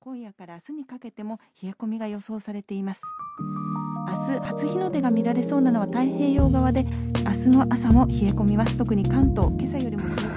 今夜から明日にかけても冷え込みが予想されています。明日初日の出が見られそうなのは太平洋側で、明日の朝も冷え込みます。特に関東、今朝よりも冷え込み